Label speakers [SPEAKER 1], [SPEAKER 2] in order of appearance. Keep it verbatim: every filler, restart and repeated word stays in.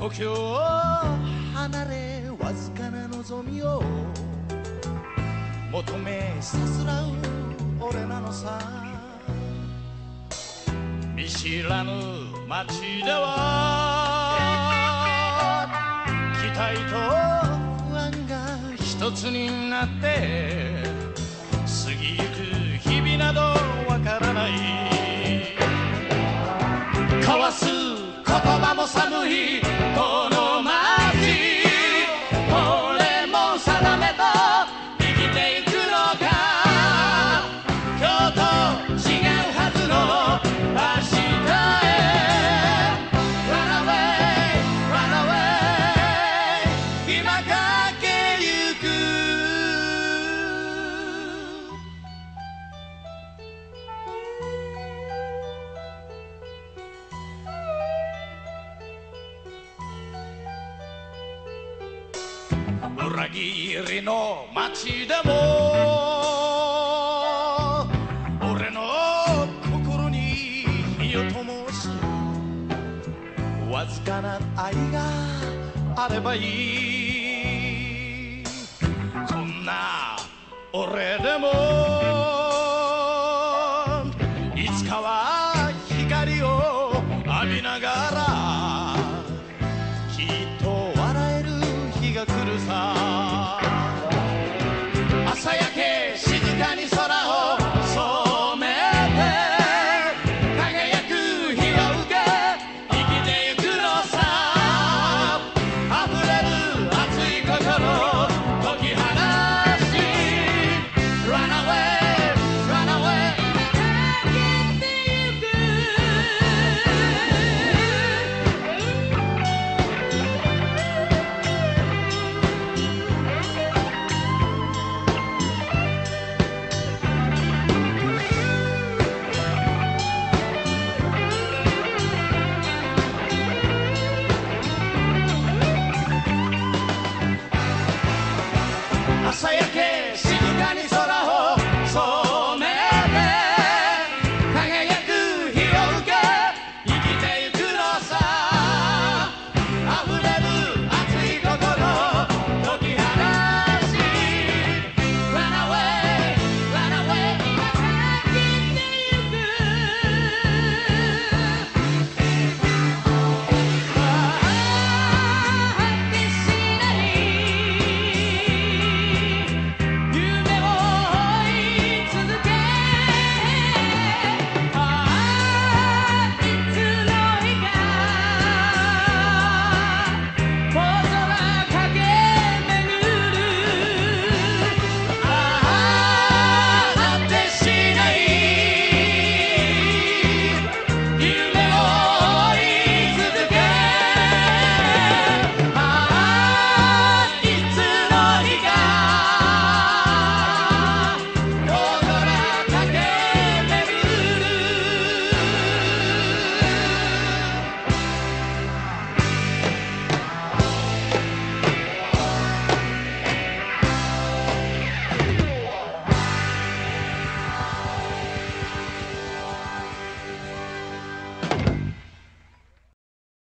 [SPEAKER 1] 故郷を離れわずかな望みを求めさすらう俺なのさ。見知らぬ街では期待と不安が一つになって過ぎゆく日々などわからない。交わす言葉も寒いこの街、俺も定めと生きていくのか。今日と違うはずの明日へ Run away, run away 今駆けゆく。裏切りの街でも俺の心に火を灯すわずかな愛があればいい。こんな俺でも